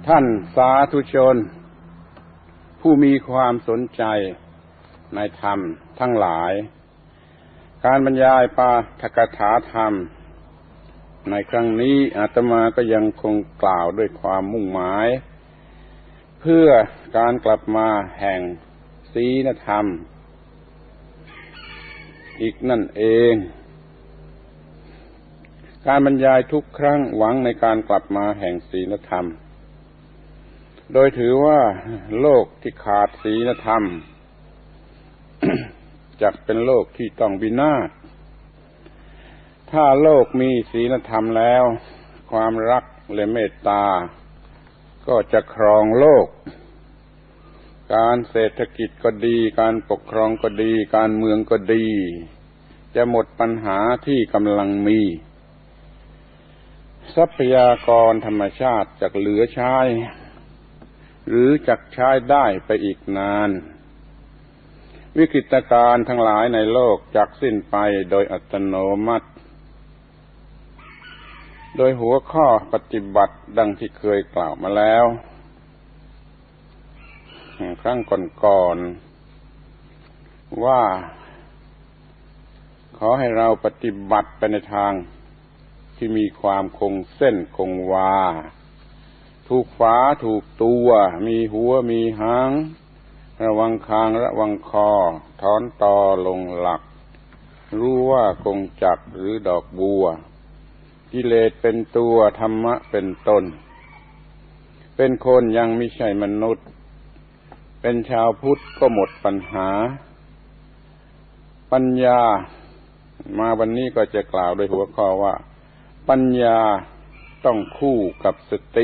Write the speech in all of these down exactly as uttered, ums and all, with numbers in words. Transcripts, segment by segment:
ท่านสาธุชนผู้มีความสนใจในธรรมทั้งหลายการบรรยายปาฐกถาธรรมในครั้งนี้อาตมาก็ยังคงกล่าวด้วยความมุ่งหมายเพื่อการกลับมาแห่งศีลธรรมอีกนั่นเองการบรรยายทุกครั้งหวังในการกลับมาแห่งศีลธรรมโดยถือว่าโลกที่ขาดศีลธรรม จักเป็นโลกที่ต้องวินาศถ้าโลกมีศีลธรรมแล้วความรักและเมตตาก็จะครองโลกการเศรษฐกิจก็ดีการปกครองก็ดีการเมืองก็ดีจะหมดปัญหาที่กำลังมีทรัพยากรธรรมชาติจักเหลือใช้หรือจักใช้ได้ไปอีกนานวิกฤตการณ์ทั้งหลายในโลกจักสิ้นไปโดยอัตโนมัติโดยหัวข้อปฏิบัติดังที่เคยกล่าวมาแล้วครั้งก่อนๆว่าขอให้เราปฏิบัติไปในทางที่มีความคงเส้นคงวาถูกฝาถูกตัวมีหัวมีหางระวังคางระวังคอถอนตอลงหลักรู้ว่ากงจักรหรือดอกบัวกิเลสเป็นตัวธรรมะเป็นตนเป็นคนยังไม่ใช่มนุษย์เป็นชาวพุทธก็หมดปัญหาปัญญามาวันนี้ก็จะกล่าวโดยหัวข้อว่าปัญญาต้องคู่กับสติ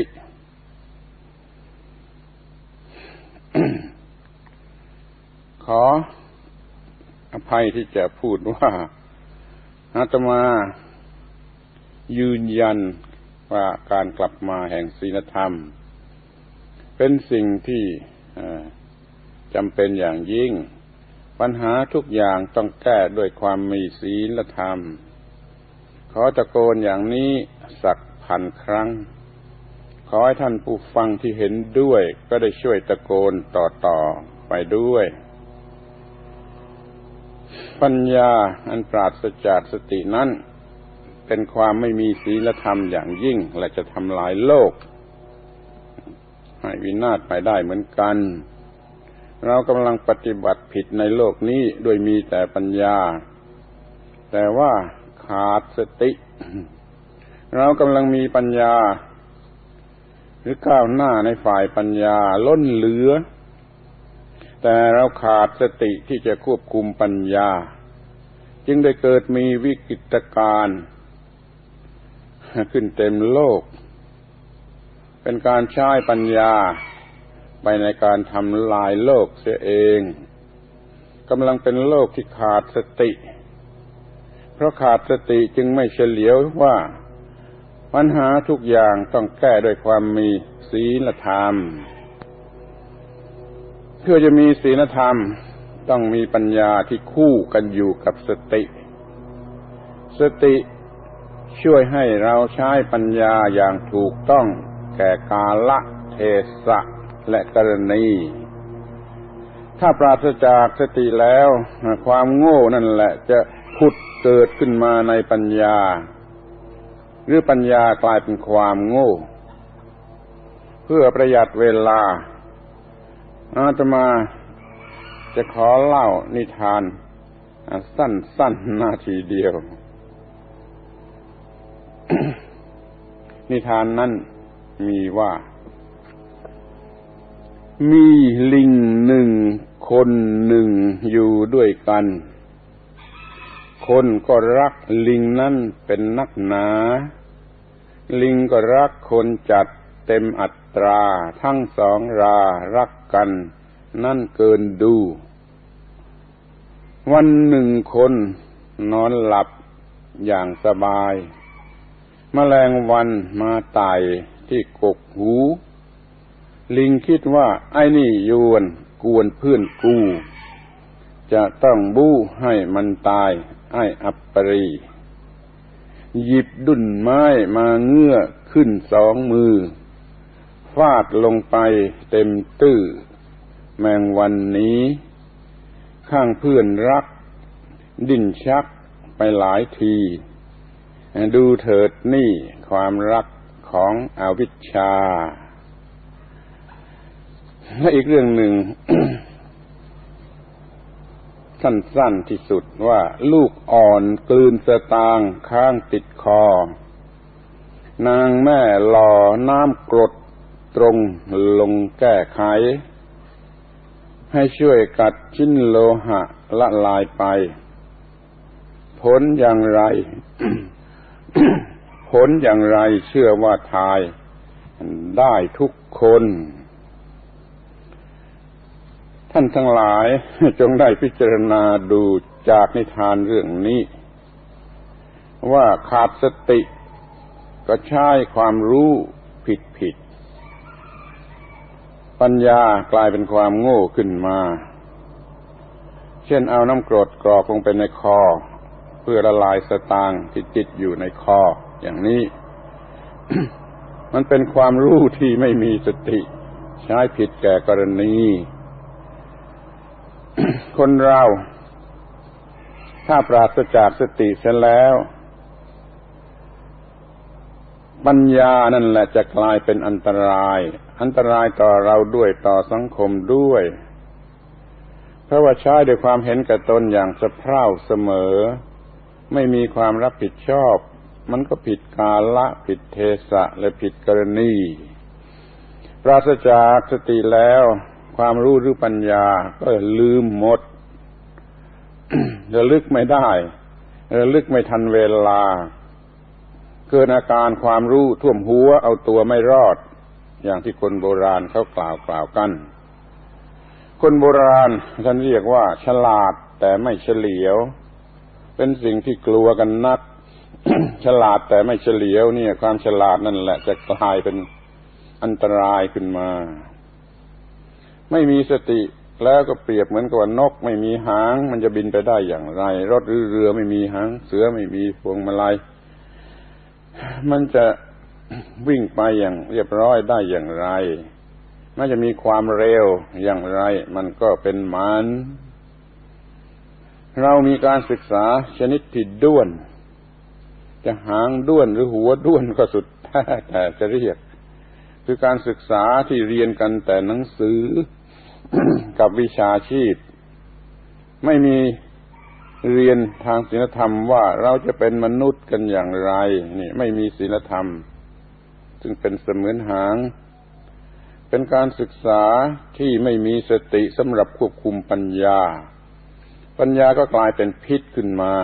ขออภัยที่จะพูดว่าอาตมายืนยันว่าการกลับมาแห่งศีลธรรมเป็นสิ่งที่จำเป็นอย่างยิ่งปัญหาทุกอย่างต้องแก้ด้วยความมีศีลธรรมขอตะโกนอย่างนี้สักพันครั้งขอให้ท่านผู้ฟังที่เห็นด้วยก็ได้ช่วยตะโกนต่อๆไปด้วยปัญญาอันปราศจากสตินั้นเป็นความไม่มีศีลธรรมอย่างยิ่งและจะทำลายโลกให้วินาศไปได้เหมือนกันเรากำลังปฏิบัติผิดในโลกนี้โดยมีแต่ปัญญาแต่ว่าขาดสติเรากำลังมีปัญญาหรือก้าวหน้าในฝ่ายปัญญาล้นเหลือแต่เราขาดสติที่จะควบคุมปัญญาจึงได้เกิดมีวิกฤตการณ์ขึ้นเต็มโลกเป็นการใช้ปัญญาไปในการทำลายโลกเสียเองกำลังเป็นโลกที่ขาดสติเพราะขาดสติจึงไม่เฉลียวว่าปัญหาทุกอย่างต้องแก้ด้วยความมีศีลธรรมเพื่อจะมีศีลธรรมต้องมีปัญญาที่คู่กันอยู่กับสติสติช่วยให้เราใช้ปัญญาอย่างถูกต้องแก่กาลเทศะและกรณีถ้าปราศจากสติแล้วความโง่นั่นแหละจะผุดเกิดขึ้นมาในปัญญาหรือปัญญากลายเป็นความโง่เพื่อประหยัดเวลาอาตมาจะขอเล่านิทานสั้นๆ นาทีเดียว นิทานนั้นมีว่ามีลิงหนึ่งคนหนึ่งอยู่ด้วยกันคนก็รักลิงนั้นเป็นนักหนาลิงก็รักคนจัดเต็มอัตราทั้งสองรารักกันนั่นเกินดูวันหนึ่งคนนอนหลับอย่างสบายแมลงวันมาไต่ที่กกหูลิงคิดว่าไอ้นี่ยวนกวนเพื่อนกูจะต้องบู้ให้มันตายไอ้อัปปรีหยิบดุ่นไม้มาเงื้อขึ้นสองมือฟฟาดลงไปเต็มตื้อแมงวันนี้ข้างเพื่อนรักดิ้นชักไปหลายทีดูเถิดนี่ความรักของอวิชชาและอีกเรื่องหนึ่ง สั้นๆที่สุดว่าลูกอ่อนกลืนสตางค์ข้างติดคอนางแม่หล่อน้ำกรดตรงลงแก้ไขให้ช่วยกัดชิ้นโลหะละลายไปผลอย่างไร ผลอย่างไรเชื่อว่าทายได้ทุกคนท่านทั้งหลายจงได้พิจารณาดูจากนิทานเรื่องนี้ว่าขาดสติก็ใช้ความรู้ผิดผิดปัญญากลายเป็นความโง่ขึ้นมาเช่นเอาน้ำกรดกรอกลงไปในคอเพื่อละลายสตางค์ที่ติดอยู่ในคออย่างนี้ มันเป็นความรู้ที่ไม่มีสติใช้ผิดแก่กรณี คนเราถ้าปราศจากสติเสียแล้วปัญญานั่นแหละจะกลายเป็นอันตรายอันตรายต่อเราด้วยต่อสังคมด้วยเพราะว่าใช้ด้วยความเห็นแก่ตนอย่างสะเพร่าเสมอไม่มีความรับผิดชอบมันก็ผิดกาลผิดเทศะและผิดกรณีปราศจากสติแล้วความรู้หรือปัญญาก็ลืมหมด ระลึกไม่ได้ระลึกไม่ทันเวลาเกิดอาการความรู้ท่วมหัวเอาตัวไม่รอดอย่างที่คนโบราณเขากล่าวกล่าวกันคนโบราณท่านเรียกว่าฉลาดแต่ไม่เฉลียวเป็นสิ่งที่กลัวกันนัก ฉลาดแต่ไม่เฉลียวเนี่ยความฉลาดนั่นแหละจะกลายเป็นอันตรายขึ้นมาไม่มีสติแล้วก็เปรียบเหมือนกับว่านกไม่มีหางมันจะบินไปได้อย่างไรรถหรือเรือไม่มีหางเสือไม่มีพวงมาลัยมันจะวิ่งไปอย่างเรียบร้อยได้อย่างไรมันจะมีความเร็วอย่างไรมันก็เป็นมันเรามีการศึกษาชนิดที่ด้วนจะหางด้วนหรือหัวด้วนก็สุดแท้แต่จะเรียกคือการศึกษาที่เรียนกันแต่หนังสือ กับวิชาชีพไม่มีเรียนทางศีลธรรมว่าเราจะเป็นมนุษย์กันอย่างไรนี่ไม่มีศีลธรรมซึ่งเป็นเสมือนหางเป็นการศึกษาที่ไม่มีสติสำหรับควบคุมปัญญาปัญญาก็กลายเป็นพิษขึ้นมา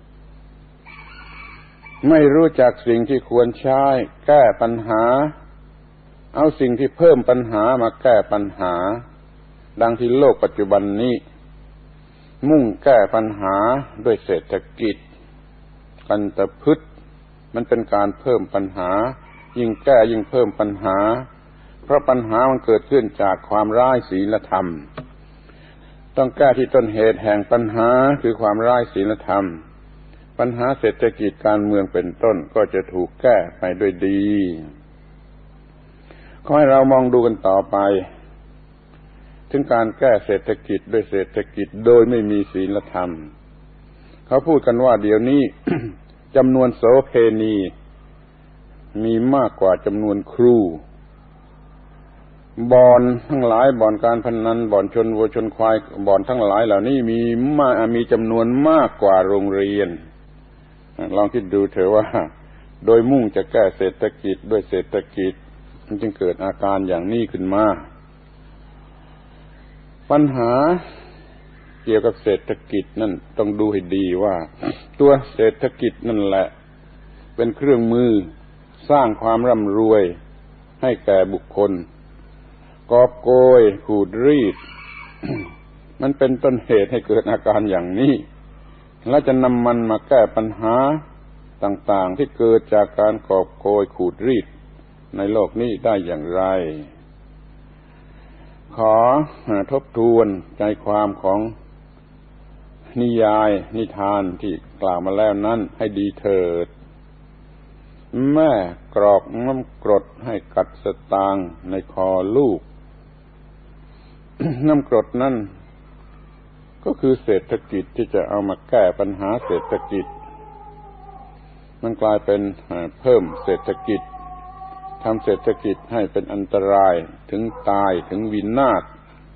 ไม่รู้จักสิ่งที่ควรใช้แก้ปัญหาเอาสิ่งที่เพิ่มปัญหามาแก้ปัญหาดังที่โลกปัจจุบันนี้มุ่งแก้ปัญหาด้วยเศรษฐกิจกันตะพึดมันเป็นการเพิ่มปัญหายิ่งแก้ยิ่งเพิ่มปัญหาเพราะปัญหามันเกิดขึ้นจากความร้ายศีลธรรมต้องแก้ที่ต้นเหตุแห่งปัญหาคือความร้ายศีลธรรมปัญหาเศรษฐกิจการเมืองเป็นต้นก็จะถูกแก้ไปด้วยดีขอให้เรามองดูกันต่อไปถึงการแก้เศรษฐกิจด้วยเศรษฐกิจโดยไม่มีศีลธรรมเขาพูดกันว่าเดี๋ยวนี้ จำนวนโสเภณีมีมากกว่าจำนวนครูบ่อนทั้งหลายบ่อนการพนันบ่อนชนวัวชนควายบ่อนทั้งหลายเหล่านี้มีมามีจำนวนมากกว่าโรงเรียนลองคิดดูเถอะว่าโดยมุ่งจะแก้เศรษฐกิจด้วยเศรษฐกิจมันจึงเกิดอาการอย่างนี้ขึ้นมาปัญหาเกี่ยวกับเศรษฐกิจนั่นต้องดูให้ดีว่าตัวเศรษฐกิจนั่นแหละเป็นเครื่องมือสร้างความร่ำรวยให้แก่บุคคลกอบโกยขูดรีด มันเป็นต้นเหตุให้เกิดอาการอย่างนี้แล้วจะนำมันมาแก้ปัญหาต่างๆที่เกิดจากการกอบโกยขูดรีดในโลกนี้ได้อย่างไรขอทบทวนใจความของนิยายนิทานที่กล่าวมาแล้วนั้นให้ดีเถิดแม่กรอกน้ำกรดให้กัดสตางค์ในคอลูก น้ำกรดนั่นก็คือเศรษฐกิจที่จะเอามาแก้ปัญหาเศรษฐกิจมันกลายเป็นเพิ่มเศรษฐกิจทำเศรษฐกิจให้เป็นอันตรายถึงตายถึงวินาศ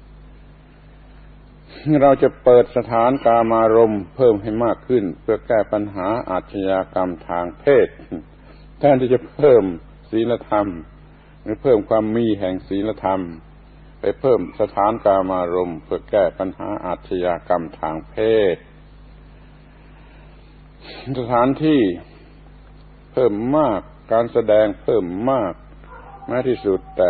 เราจะเปิดสถานกามารมณ์เพิ่มให้มากขึ้นเพื่อแก้ปัญหาอาชญากรรมทางเพศแทนที่จะเพิ่มศีลธรรมหรือเพิ่มความมีแห่งศีลธรรมไปเพิ่มสถานกามารมณ์เพื่อแก้ปัญหาอาชญากรรมทางเพศสถานที่เพิ่มมากการแสดงเพิ่มมากแม้ที่สุดแต่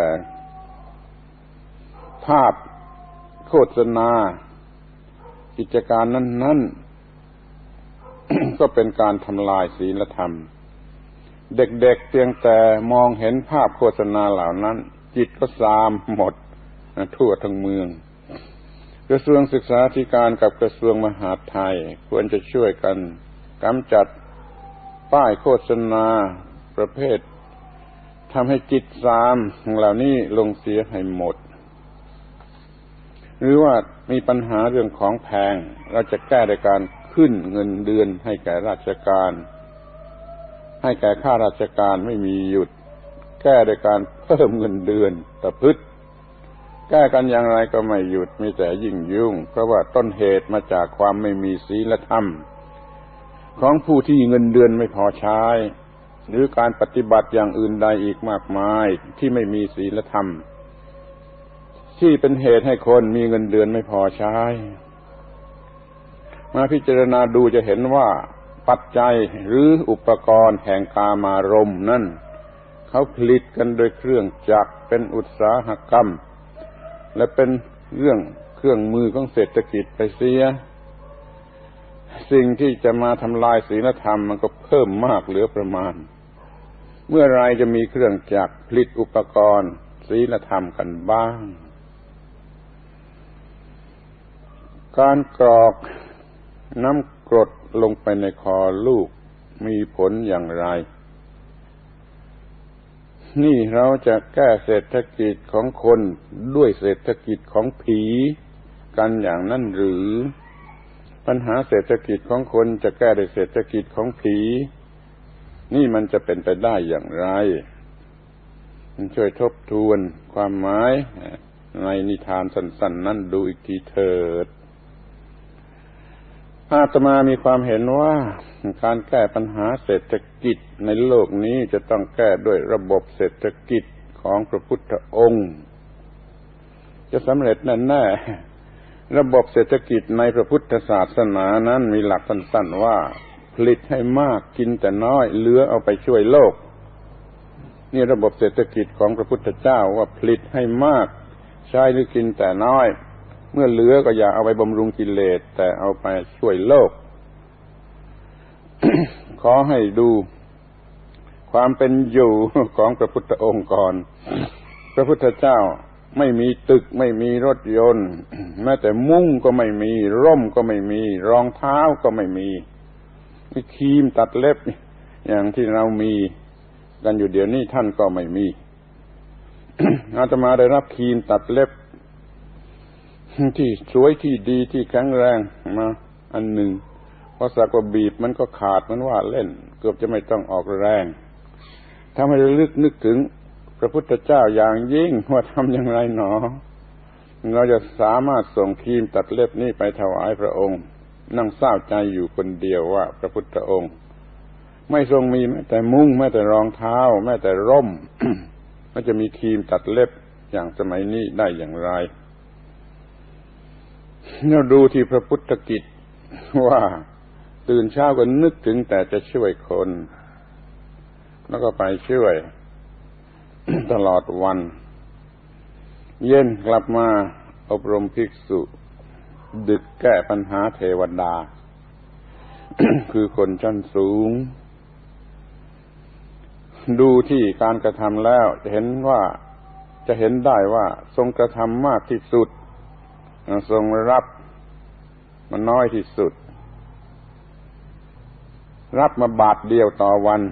ภาพโฆษณากิจการนั้นๆ ก็เป็นการทำลายศีลธรรมเด็กๆเพียงแต่มองเห็นภาพโฆษณาเหล่านั้นจิตก็ซามหมดทั่วทั้งเมืองกระทรวงศึกษาธิการกับกระทรวงมหาดไทยควรจะช่วยกันกำจัดป้ายโฆษณาประเภททำให้จิตซามเหล่านี้ลงเสียให้หมดหรือว่ามีปัญหาเรื่องของแพงเราจะแก้โดยการขึ้นเงินเดือนให้แก่ราชการให้แก่ข้าราชการไม่มีหยุดแก้โดยการเพิ่มเงินเดือนประพฤติแก้กันอย่างไรก็ไม่หยุดมีแต่ยิ่งยุ่งเพราะว่าต้นเหตุมาจากความไม่มีศีลธรรมของผู้ที่เงินเดือนไม่พอใช้หรือการปฏิบัติอย่างอื่นใดอีกมากมายที่ไม่มีศีลธรรมที่เป็นเหตุให้คนมีเงินเดือนไม่พอใช้มาพิจารณาดูจะเห็นว่าปัจจัยหรืออุปกรณ์แห่งกามารมณ์นั่นเขาผลิตกันโดยเครื่องจักรเป็นอุตสาหกรรมและเป็นเรื่องเครื่องมือของเศรษฐกิจไปเสียสิ่งที่จะมาทำลายศีลธรรมมันก็เพิ่มมากเหลือประมาณเมื่อไรจะมีเครื่องจักรผลิตอุปกรณ์ศีลธรรมกันบ้างการกรอกน้ำกรดลงไปในคอลูกมีผลอย่างไรนี่เราจะแก้เศรษฐกิจของคนด้วยเศรษฐกิจของผีกันอย่างนั้นหรือปัญหาเศรษฐกิจของคนจะแก้ด้วยเศรษฐกิจของผีนี่มันจะเป็นไปได้อย่างไรช่วยทบทวนความหมายในนิทานสั้นๆนั้นดูอีกทีเถิดอาตมามีความเห็นว่าการแก้ปัญหาเศรษฐกิจในโลกนี้จะต้องแก้ด้วยระบบเศรษฐกิจของพระพุทธองค์จะสำเร็จแน่ๆระบบเศรษฐกิจในพระพุทธศาสนานั้นมีหลักสั้นๆว่าผลิตให้มากกินแต่น้อยเหลือเอาไปช่วยโลกนี่ระบบเศรษฐกิจของพระพุทธเจ้าว่าผลิตให้มากใช้หรือกินแต่น้อยเมื่อเหลือก็อย่าเอาไปบำรุงกิเลสแต่เอาไปช่วยโลก ขอให้ดูความเป็นอยู่ของพระพุทธองค์ก่อน พระพุทธเจ้าไม่มีตึกไม่มีรถยนต์แม้แต่มุ้งก็ไม่มีร่มก็ไม่มีรองเท้าก็ไม่มีครีมตัดเล็บอย่างที่เรามีกันอยู่เดี๋ยวนี้ท่านก็ไม่มี อาตมาได้รับครีมตัดเล็บที่สวยที่ดีที่แข็งแรงมาอันหนึ่งพอสักว่าบีบมันก็ขาดมันว่าเล่นเกือบจะไม่ต้องออกแรงทำให้ระลึกนึกถึงพระพุทธเจ้าอย่างยิ่งว่าทำอย่างไรหนอเราจะสามารถส่งครีมตัดเล็บนี้ไปถวายพระองค์นั่งเศร้าใจอยู่คนเดียวว่าพระพุทธองค์ไม่ทรงมีแม้แต่มุ้งแม้แต่รองเท้าแม้แต่ร่ม มันจะมีครีมตัดเล็บอย่างสมัยนี้ได้อย่างไรเราดูที่พระพุทธกิจว่าตื่นเช้าก็นึกถึงแต่จะช่วยคนแล้วก็ไปช่วย ตลอดวันเย็นกลับมาอบรมภิกษุดึกแก้ปัญหาเทวดา คือคนชั้นสูงดูที่การกระทำแล้วจะเห็นว่าจะเห็นได้ว่าทรงกระทำมากที่สุดทรงรับมันน้อยที่สุดรับมาบาทเดียวต่อวัน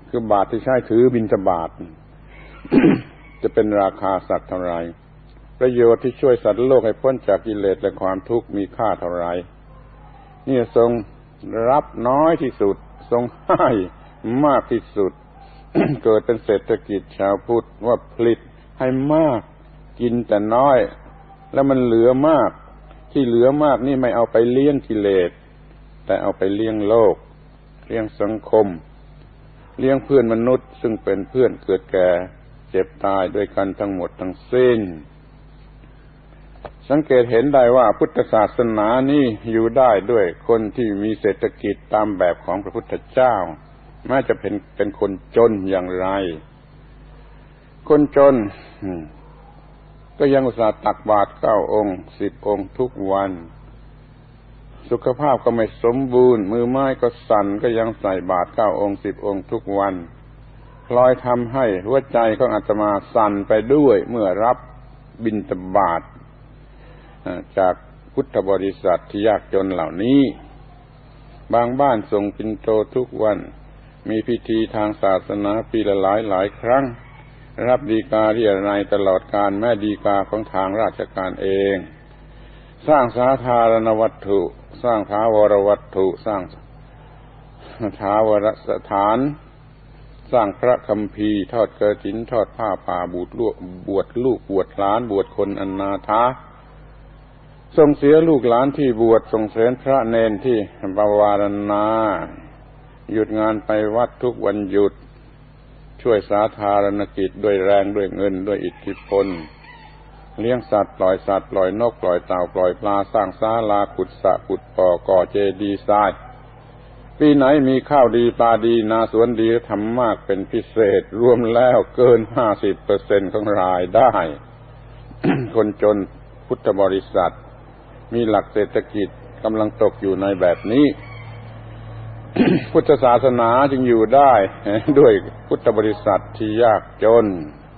คือบาทที่ใช้ถือบิณฑบาต จะเป็นราคาสักเท่าไรประโยชน์ที่ช่วยสัตว์โลกให้พ้นจากกิเลสและความทุกข์มีค่าเท่าไรนี่ทรงรับน้อยที่สุดทรงให้มากที่สุด เกิดเป็นเศรษฐกิจชาวพุทธว่าผลิตให้มากกินแต่น้อยแล้วมันเหลือมากที่เหลือมากนี่ไม่เอาไปเลี้ยงกิเลสแต่เอาไปเลี้ยงโลกเลี้ยงสังคมเลี้ยงเพื่อนมนุษย์ซึ่งเป็นเพื่อนเกิดแก่เจ็บตายด้วยกันทั้งหมดทั้งสิ้นสังเกตเห็นได้ว่าพุทธศาสนานี่อยู่ได้ด้วยคนที่มีเศรษฐกิจตามแบบของพระพุทธเจ้าแม้จะเป็นเป็นคนจนอย่างไรคนจนก็ยังอุตส่าห์ตักบาตรเก้าองค์สิบองค์ทุกวันสุขภาพก็ไม่สมบูรณ์มือไม้ก็สั่นก็ยังใส่บาตรเก้าองค์สิบองค์ทุกวันพลอยทำให้หัวใจของอาตมาสั่นไปด้วยเมื่อรับบิณฑบาตจากพุทธบริษัทที่ยากจนเหล่านี้บางบ้านส่งปิ่นโตทุกวันมีพิธีทางศาสนาปีละหลายหลายครั้งรับฎีกาเรียรัยตลอดการแม้ฎีกาของทางราชการเองสร้างสาธารณวัตถุสร้างถาวรวัตถุสร้างถาวรสถานสร้างพระคัมภีร์ทอดกฐินทอดผ้าป่าบูชลูกบวชลูกบวชหลานบวชคนอนาถาส่งเสียลูกหลานที่บวชส่งเสริญพระเนนที่บวารณาหยุดงานไปวัดทุกวันหยุดช่วยสาธารณกิจด้วยแรงด้วยเงินด้วยอิทธิพลเลี้ยงสัตว์ปล่อยสัตว์ปล่อยนกปล่อยเต่าปล่อยปลาสร้างศาลาขุดสระขุดบ่อก่อเจดีย์ทรายปีไหนมีข้าวดีปลาดีนาสวนดีทำมากเป็นพิเศษรวมแล้วเกิน ห้าสิบเปอร์เซ็นต์ ของรายได้ คนจนพุทธบริษัทมีหลักเศรษฐกิจกำลังตกอยู่ในแบบนี้ พุทธศาสนาจึงอยู่ได้ด้วยพุทธบริษัทที่ยากจน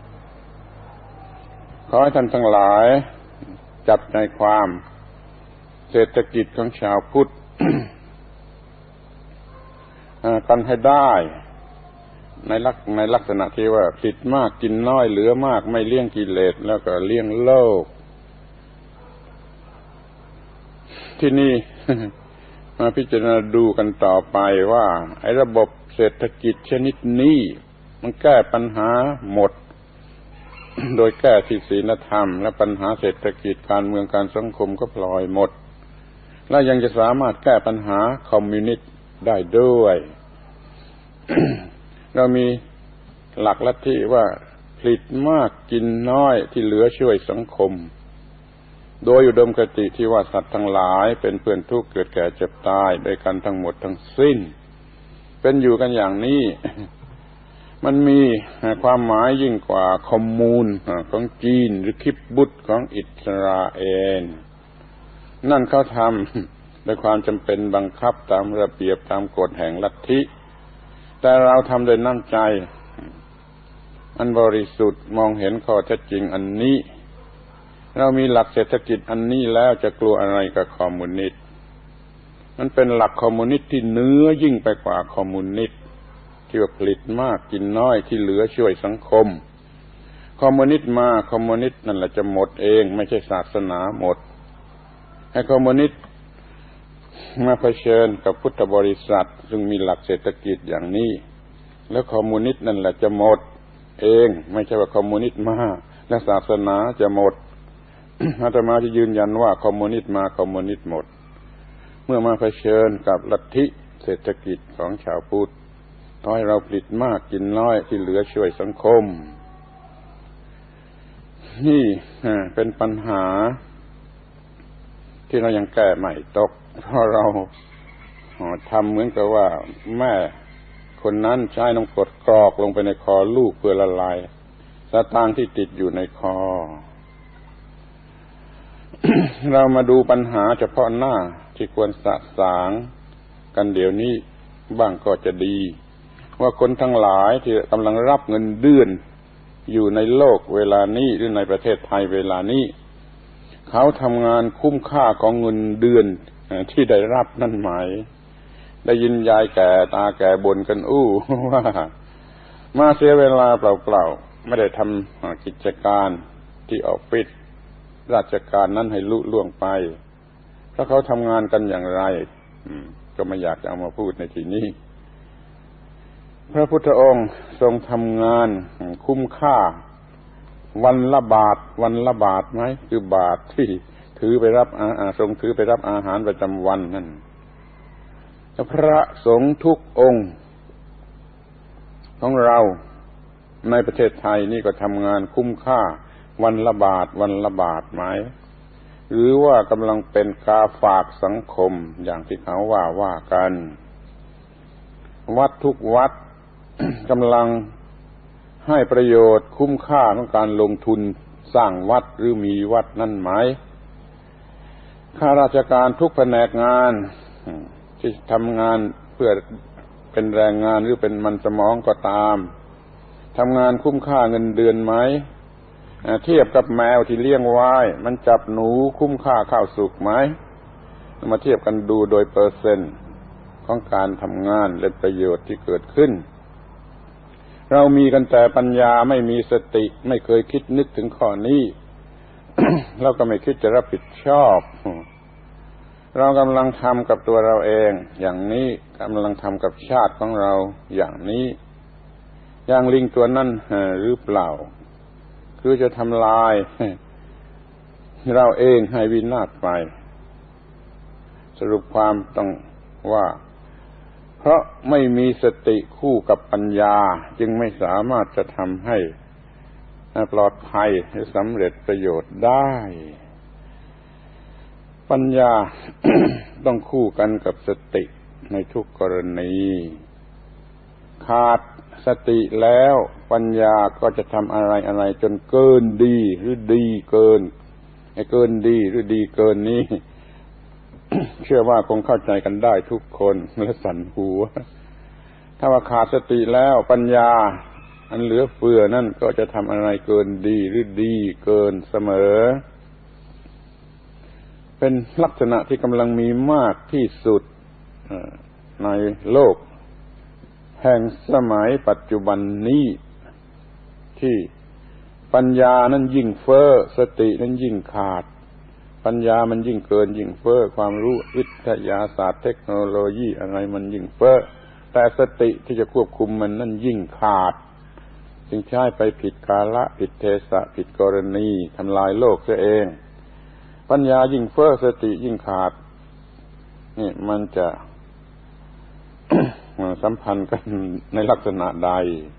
ขอให้ท่านทั้งหลายจับใจความเศรษฐกิจของชาวพุทธ กันให้ได้ในลักในลักษณะที่ว่าผลิตมากกินน้อยเหลือมากไม่เลี้ยงกิเลสแล้วก็เลี้ยงโลกที่นี่ มาพิจารณาดูกันต่อไปว่าไอ้ระบบเศรษฐกิจชนิดนี้มันแก้ปัญหาหมด โดยแก้ที่ศีลธรรมและปัญหาเศรษฐกิจการเมืองการสังคมก็พลอยหมดและยังจะสามารถแก้ปัญหาคอมมิวนิสต์ได้ด้วย เรามีหลักลัทธิว่าผลิตมากกินน้อยที่เหลือช่วยสังคมโดยอุดมคติที่ว่าสัตว์ทั้งหลายเป็นเพื่อนทุกข์เกิดแก่เจ็บตายด้วยกันทั้งหมดทั้งสิ้นเป็นอยู่กันอย่างนี้ มันมีความหมายยิ่งกว่าคอมมูนของจีนหรือคิบบุตของอิสราเอลนั่นเขาทำด้วยความจำเป็นบังคับตามระเบียบตามกฎแห่งลัทธิแต่เราทำโดยน้ำใจอันบริสุทธิ์มองเห็นข้อเท็จจริงอันนี้เรามีหลักเศรษฐกิจอันนี้แล้วจะกลัวอะไรกับคอมมิวนิสต์มันเป็นหลักคอมมิวนิสต์ที่เหนือยิ่งไปกว่าคอมมิวนิสต์ที่ว่าผลิตมากกินน้อยที่เหลือช่วยสังคมคอมมิวนิสต์มาคอมมิวนิสต์นั่นแหละจะหมดเองไม่ใช่ศาสนาหมดให้คอมมิวนิสต์มาเผชิญกับพุทธบริษัทซึ่งมีหลักเศรษฐกิจอย่างนี้แล้วคอมมิวนิสต์นั่นแหละจะหมดเองไม่ใช่ว่าคอมมิวนิสต์มาและศาสนาจะหมด อาตมาจะยืนยันว่าคอมมิวนิสต์มาคอมมิวนิสต์หมดเมื่อมาเผชิญกับลัทธิเศรษฐกิจของชาวพุทธขอให้เราผลิตมากกินน้อยที่เหลือช่วยสังคมนี่เป็นปัญหาที่เรายังแก้ไม่ตกเพราะเราทำเหมือนกับว่าแม่คนนั้นใช้น้ำกรดกรอกลงไปในคอลูกเพื่อละลายสตางค์ที่ติดอยู่ในคอ เรามาดูปัญหาเฉพาะหน้าที่ควรสะสางกันเดี๋ยวนี้บ้างก็จะดีว่าคนทั้งหลายที่กำลังรับเงินเดือนอยู่ในโลกเวลานี้หรือในประเทศไทยเวลานี้เขาทำงานคุ้มค่าของเงินเดือนที่ได้รับนั่นหมายได้ยินยายแก่ตาแก่บ่นกันอู้ว่ามาเสียเวลาเปล่าๆไม่ได้ทำกิจการที่ออฟฟิศราชการนั้นให้ลุล่วงไปเพราะเขาทำงานกันอย่างไรก็ไม่อยากจะเอามาพูดในที่นี้พระพุทธองค์ทรงทำงานคุ้มค่าวันละบาทวันละบาทไหมคือบาทที่ถือไปรับอาทรงถือไปรับอาหารประจำวันนั่นพระสงฆ์ทุกองค์ของเราในประเทศไทยนี่ก็ทำงานคุ้มค่าวันละบาทวันละบาทไหมหรือว่ากำลังเป็นกาฝากสังคมอย่างที่เขาว่าว่ากันวัดทุกวัด กำลังให้ประโยชน์คุ้มค่าของการลงทุนสร้างวัดหรือมีวัดนั่นไหมข้าราชการทุกแผนกงานที่ทำงานเพื่อเป็นแรงงานหรือเป็นมันสมองก็ตามทำงานคุ้มค่าเงินเดือนไหมเทียบกับแมวที่เลี้ยงไว้มันจับหนูคุ้มค่าข้าวสุกไหมมาเทียบกันดูโดยเปอร์เซ็นต์ของการทำงานและประโยชน์ที่เกิดขึ้นเรามีกันแต่ปัญญาไม่มีสติไม่เคยคิดนึกถึงข้อนี้ เราก็ไม่คิดจะรับผิดชอบเรากำลังทำกับตัวเราเองอย่างนี้กำลังทำกับชาติของเราอย่างนี้อย่างลิงตัวนั้นหรือเปล่าคือจะทำลายเราเองให้วินาศไปสรุปความต้องว่าเพราะไม่มีสติคู่กับปัญญาจึงไม่สามารถจะทำให้ปลอดภัยหรือสำเร็จประโยชน์ได้ปัญญา ต้องคู่กันกับสติในทุกกรณีขาดสติแล้วปัญญาก็จะทำอะไรอะไรจนเกินดีหรือดีเกินไอ้เกินดีหรือดีเกินนี้ เชื่อว่าคงเข้าใจกันได้ทุกคนและสั่นหัวถ้าว่าขาดสติแล้วปัญญาอันเหลือเฟือนั่นก็จะทำอะไรเกินดีหรือดีเกินเสมอเป็นลักษณะที่กำลังมีมากที่สุดในโลกแห่งสมัยปัจจุบันนี้ที่ปัญญานั้นยิ่งเฟ้อสตินั้นยิ่งขาดปัญญามันยิ่งเกินยิ่งเฟ้อความรู้วิทยาศาสตร์เทคโนโลยีอะไรมันยิ่งเฟ้อแต่สติที่จะควบคุมมันนั่นยิ่งขาดจึงใช้ไปผิดกาลผิดเทศะผิดกรณีทำลายโลกเสียเองปัญญายิ่งเฟ้อสติยิ่งขาดนี่มันจะ สัมพันธ์กันในลักษณะใด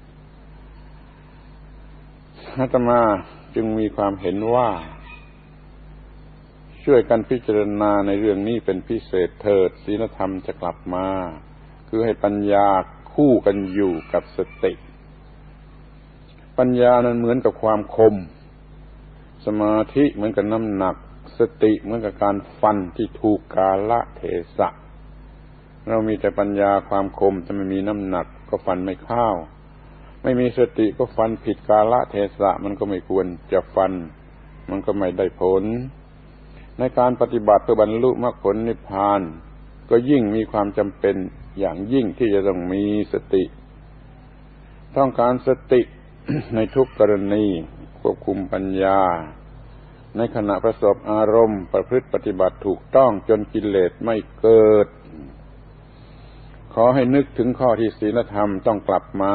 อาตมาจึงมีความเห็นว่าช่วยกันพิจารณาในเรื่องนี้เป็นพิเศษเถิดศีลธรรมจะกลับมาคือให้ปัญญาคู่กันอยู่กับสติปัญญานั้นเหมือนกับความคมสมาธิเหมือนกับน้ำหนักสติเหมือนกับการฟันที่ถูกกาลเทศะเรามีแต่ปัญญาความคมแต่ไม่มีน้ำหนักก็ฟันไม่เข้าไม่มีสติก็ฟันผิดกาลเทศะมันก็ไม่ควรจะฟันมันก็ไม่ได้ผลในการปฏิบัติเพื่อบรรลุมรรคผลนิพพานก็ยิ่งมีความจำเป็นอย่างยิ่งที่จะต้องมีสติต้องการสติ ในทุกกรณีควบคุมปัญญาในขณะประสบอารมณ์ประพฤติปฏิบัติถูกต้องจนกิเลสไม่เกิดขอให้นึกถึงข้อที่ศีลธรรมต้องกลับมา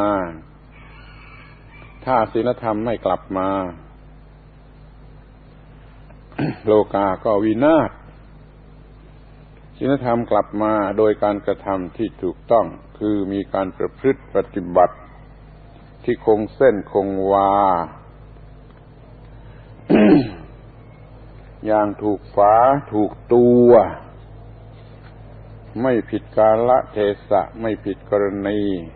ถ้าศีลธรรมไม่กลับมา โลกาก็วินาศศีลธรรมกลับมาโดยการกระทำที่ถูกต้องคือมีการประพฤติปฏิบัติที่คงเส้นคงวา อย่างถูกฝาถูกตัวไม่ผิดกาลเทศะไม่ผิดกรณี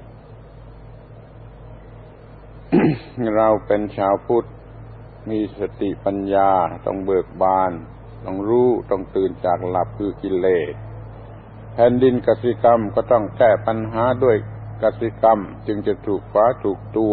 เราเป็นชาวพุทธมีสติปัญญาต้องเบิกบานต้องรู้ต้องตื่นจากหลับคือกิเลสแผ่นดินกสิกรรมก็ต้องแก้ปัญหาด้วยกสิกรรมจึงจะถูกฝาถูกตัว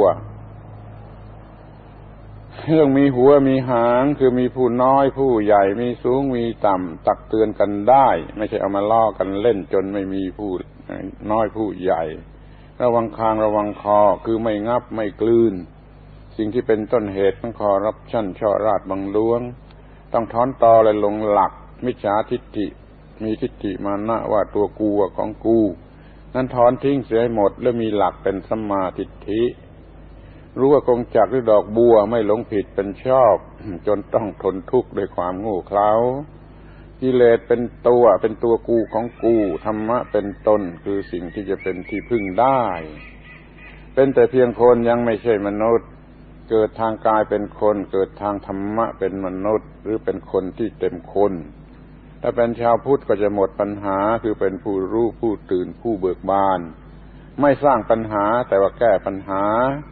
เรื่องมีหัวมีหางคือมีผู้น้อยผู้ใหญ่มีสูงมีต่ำตักเตือนกันได้ไม่ใช่เอามาล้อกันเล่นจนไม่มีผู้น้อยผู้ใหญ่ระวังคางระวังคอคือไม่งับไม่กลืนสิ่งที่เป็นต้นเหตุของคอร์รัปชันช่อราษฎร์บังหลวงต้องถอนตอและลงหลักมิจฉาทิฏฐิมีทิฏฐิมานะว่าตัวกูของกูนั้นถอนทิ้งเสียให้หมดแล้วมีหลักเป็นสัมมาทิฏฐิรู้ว่ากงจักรหรือดอกบัวไม่หลงผิดเป็นชอบจนต้องทนทุกข์ด้วยความโง่เขลากิเลสเป็นตัวเป็นตัวกูของกูธรรมะเป็นตนคือสิ่งที่จะเป็นที่พึ่งได้เป็นแต่เพียงคนยังไม่ใช่มนุษย์เกิดทางกายเป็นคนเกิดทางธรรมะเป็นมนุษย์หรือเป็นคนที่เต็มคนถ้าเป็นชาวพุทธก็จะหมดปัญหาคือเป็นผู้รู้ผู้ตื่นผู้เบิกบานไม่สร้างปัญหาแต่ว่าแก้ปัญหา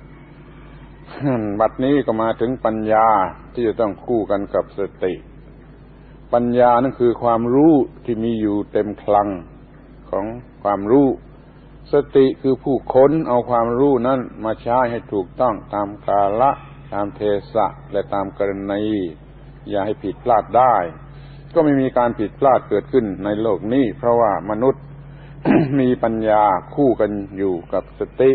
บัดนี้ก็มาถึงปัญญาที่จะต้องคู่กันกับสติปัญญานั่นคือความรู้ที่มีอยู่เต็มคลังของความรู้สติคือผู้ค้นเอาความรู้นั้นมาใช้ให้ถูกต้องตามกาลตามเทศะและตามกรณีอย่าให้ผิดพลาดได้ก็ไม่มีการผิดพลาดเกิดขึ้นในโลกนี้เพราะว่ามนุษย์ มีปัญญาคู่กันอยู่กับสติ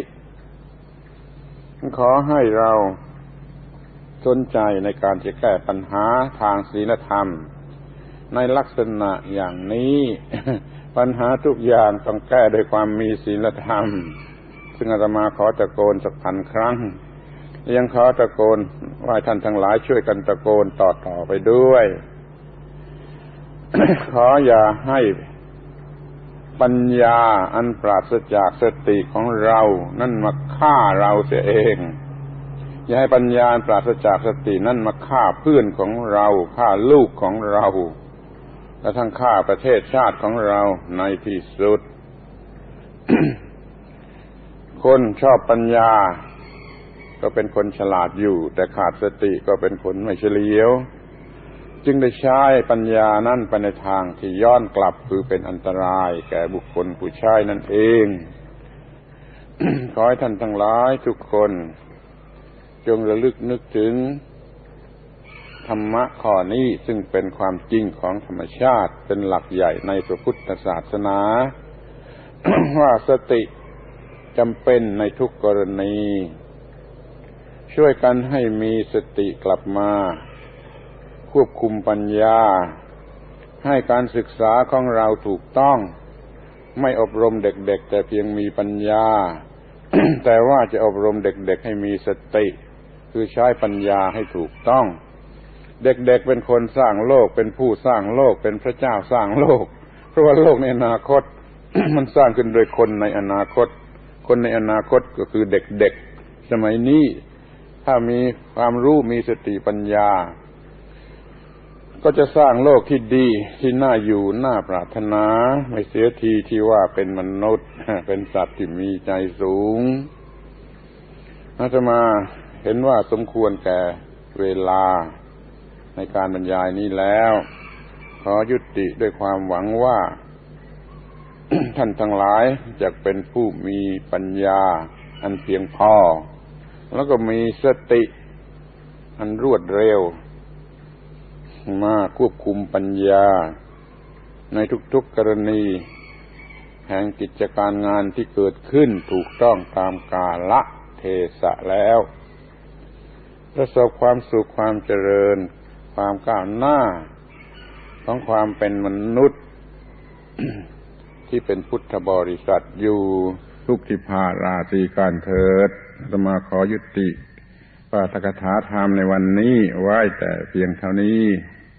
ขอให้เราสนใจในการจะแก้ปัญหาทางศีลธรรมในลักษณะอย่างนี้ ปัญหาทุกอย่างต้องแก้ด้วยความมีศีลธรรมซึ่งอาตมาขอตะโกนสักพันครั้งยังขอตะโกนว่าท่านทั้งหลายช่วยกันตะโกนต่อๆไปด้วย ขออย่าให้ปัญญาอันปราศจากสติของเรานั่นมาฆ่าเราเสียเองอย่าให้ปัญญาปราศจากสตินั่นมาฆ่าเพื่อนของเราฆ่าลูกของเราและทั้งฆ่าประเทศชาติของเราในที่สุด คนชอบปัญญาก็เป็นคนฉลาดอยู่แต่ขาดสติก็เป็นคนไม่เฉลียวจึงได้ใช้ปัญญานั้นไปในทางที่ย้อนกลับคือเป็นอันตรายแก่บุคคลผู้ใช้นั่นเอง ขอให้ท่านทั้งหลายทุกคนจงระลึกนึกถึงธรรมะข้อนี้ซึ่งเป็นความจริงของธรรมชาติเป็นหลักใหญ่ในพระพุทธศาสนา ว่าสติจำเป็นในทุกกรณีช่วยกันให้มีสติกลับมาควบคุมปัญญาให้การศึกษาของเราถูกต้องไม่อบรมเด็กๆแต่เพียงมีปัญญา แต่ว่าจะอบรมเด็กๆให้มีสติคือใช้ปัญญาให้ถูกต้องเด็กๆเป็นคนสร้างโลกเป็นผู้สร้างโลกเป็นพระเจ้าสร้างโลกเพราะว่าโลกในอนาคต มันสร้างขึ้นโดยคนในอนาคตคนในอนาคตก็คือเด็กๆสมัยนี้ถ้ามีความรู้มีสติปัญญาก็จะสร้างโลกที่ดีที่น่าอยู่น่าปรารถนาไม่เสียทีที่ว่าเป็นมนุษย์เป็นสัตว์ที่มีใจสูงอาตมาเห็นว่าสมควรแก่เวลาในการบรรยายนี้แล้วขอยุติด้วยความหวังว่า ท่านทั้งหลายจะเป็นผู้มีปัญญาอันเพียงพอแล้วก็มีสติอันรวดเร็วมาควบคุมปัญญาในทุกๆกรณีแห่งกิจการงานที่เกิดขึ้นถูกต้องตามกาลเทศะแล้วประสบความสุขความเจริญความก้าวหน้าของความเป็นมนุษย์ ที่เป็นพุทธบริษัทอยู่ทุกทิพาราตรีการเถิดอาตมาขอยุติปาฐกถาธรรมในวันนี้ไว้แต่เพียงเท่านี้